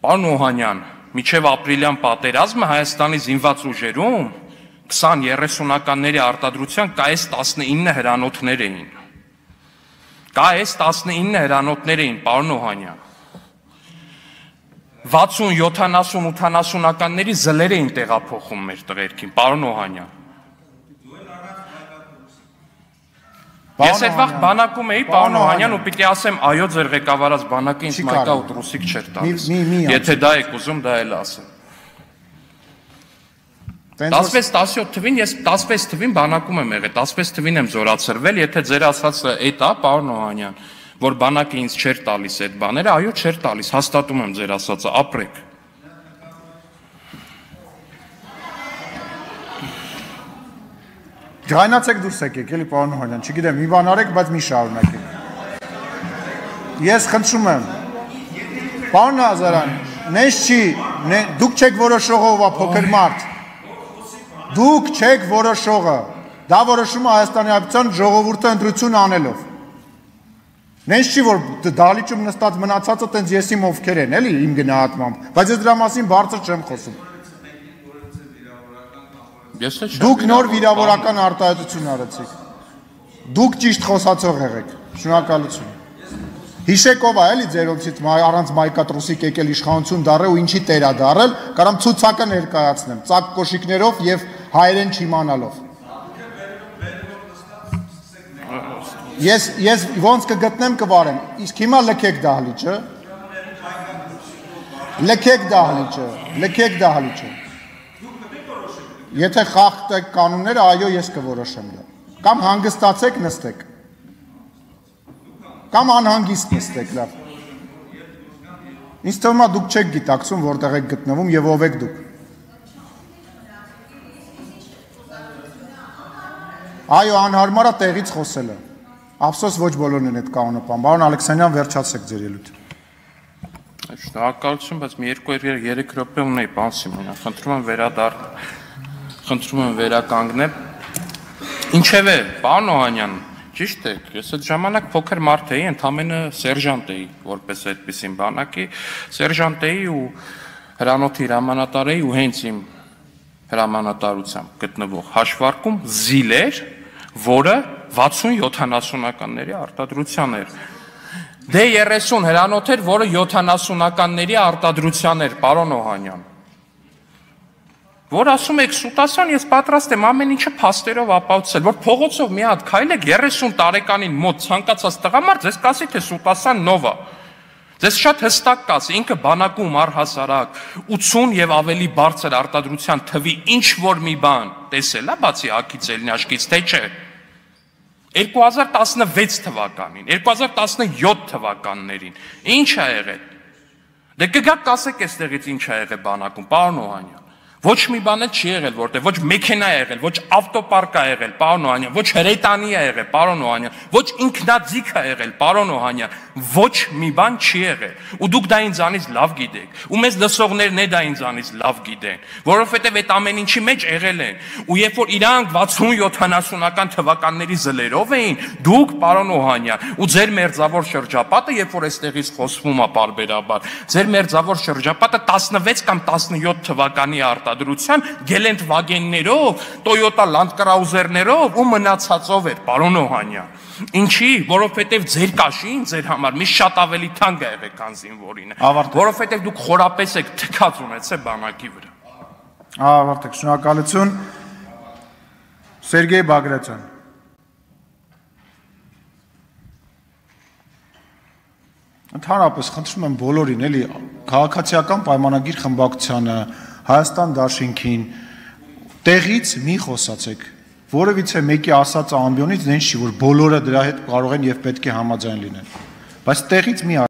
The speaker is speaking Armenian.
Պարոն Օհանյան, մինչև ապրիլյան պատերազմը Հայաստանի զինված ուժերում 20-30-ականների արտադրության կայես 19 հրանոթներ էին։ Կայես 19 հրանոթներ էին, պարոն Օհանյան։ 60-70-80-ականների զլեր էին տեղափոխում մեր տղերքին, պարոն Օհանյան։ Ես այդ վաղ բանակում էի, պարոն Օհանյան, ու պիտի ասեմ, այո, ձեր ղեկավարած բանակը ինձ մայկա ու տրուսիկ չէր տալիս։ Եթե դա եք ուզում, դա էլ ասեմ։ 16-17 թվին, ես 16 թվին բանակում եմ եղել, 16 թվին եմ զորացրվել, եթե ձեր ասածը այդ է, պարոն Օհանյան, որ բանակը ինձ չէր տալիս այդ բաները, այո, չէր տալիս, հաստատում եմ ձեր ասածը, ապրեք։ Ջայնացեք դուրս եկեք, էլի պարոն Օհանյան, չգիտեմ, մի բան արեք, բայց մի շարունակեք։ Ես խնդրում եմ։ Պարոն Ազարյան, նես չի, դուք չեք որոշողը ով է փոքր մարդ։ Դուք չեք որոշողը։ Դա որոշում է Հայաստանի Հանրապետության ժողովուրդը ընտրություն անելով։ Նես չի, որ դահլիճում նստած մնացածը տենց եսիմ ովքեր են, էլի իմ գնահատմամբ, բայց ես դրա մասին բարձր չեմ խոսում։ Դուք նոր վիրավորական արտահայտություն արեցիք։ Դուք ճիշտ խոսացող եղեք։ Շնորհակալություն։ Հիշեք ով է, էլի ձերոնցից առանց մայկատրուսիկ եկել իշխանություն դառել ու ինչի տեր է դառել, կարամ ցուցակը ներկայացնեմ, ծակ կոշիկներով եւ հայերեն չիմանալով։ Ես ոնց կգտնեմ կվարեմ։ Իսկ հիմա լքեք դահլիճը։ Լքեք դահլիճը, լքեք դահլիճը։ Եթե խախտեք կանոնները, այո, ես կորոշեմ դա։ Կամ հանգստացեք, նստեք։ Կամ անհանգիստ նստեք, լավ։ Ինձ թվում է դուք չեք գիտակցում, որտեղ եք գտնվում եւ ով եք դուք։ Այո, անհարմար է տեղից խոսելը։ Ափսոս ոչ բոլորն են այդ կանոնը պահում։ Պարոն Ալեքսանյան, վերջացեք ձեր ելույթը։ Շնորհակալություն, բայց մի 2-3 րոպե ունեի, պարոն Սիմոնյան, խնդրում եմ վերականգնեմ։ Ինչևէ, պարոն Օհանյան, ճիշտ եք, ես այդ ժամանակ փոքր մարդ էի, ընդամենը սերժանտ էի, որպես այդպիսին բանակի, սերժանտ էի ու հրանոթի հրամանատար էի ու հենց իմ հրամանատարությամբ գտնվող հաշվարկում զիլ էր, որը 60-70-ականների արտադրության էր։ Դե 30 հրանոթ էր, որը 70-ականների արտադրության էր, պարոն Օհանյան։ Որ ասում եք Սուտասյան, ես պատրաստ եմ ամեն ինչը փաստերով ապացուցել, որ փողոցով մի հատ քայլեք 30 տարեկանին մոտ ցանկացած տղամարդ, ձեզ կասի թե Սուտասյան նով է։ Ձեզ շատ հստակ կասի, ինքը բանակում առհասարակ 80 եւ ավելի բարձր արտադրության թվի ինչ որ մի բան տեսել է, բացի ակից Էլնյաշկից, թե չէ։ 2016 թվականին, 2017 թվականներին, ինչ ա եղել։ Դե կգաք կասեք այստեղից ինչ ա եղել բանակում, պարոն Օհանյան։ Ոչ մի բան չի եղել, որտեղ ոչ մեքենա ա եղել, ոչ ավտոպարկ ա եղել, պարոն Օհանյան, ոչ հրետանի ա եղել, պարոն Օհանյան, ոչ ինքնաձիգ ա եղել, պարոն Օհանյան, ոչ մի բան չի եղել։ Ու դուք դա ինձանից լավ գիտեք, ու մեզ լսողներն է դա ինձանից լավ գիտեն, որովհետև այդ ամեն ինչի մեջ եղել են։ Ու երբ որ իրանք 60-70-ական թվականների զլերով էին, դուք, պարոն Օհանյան, ու ձեր մերձավոր շրջապատը, երբ որ այստեղից խոսվում է պարբերաբար, ձեր մերձավոր շրջապատը 16 կամ 17 թվականի արտադրության գելենտվագեններով, Toyota Land Cruiser-ներով ու մնացածով էր, պարոն Օհանյան։ Ինչի, որովհետև ձեր կաշին, ձեր համար մի շատ ավելի թանկ է եղել, քան զինվորինը, որովհետև դուք խորապես եք թքած ունեցել բանակի վրա։ Ավարտեք, շնորհակալություն։ Սերգեյ Բագրատյան։ Ընդհանրապես խնդրում եմ բոլորին, էլի, քաղաքացիական պայմանագիր խմբակցությանը, Հայաստան դաշինքին, տեղից մի խոսացեք, որևիցե մեկի ասած ամբիոնից նենց չի, որ բոլորը դրա հետ կարող են եւ պետք է համաձայն լինեն, բայց տեղից մի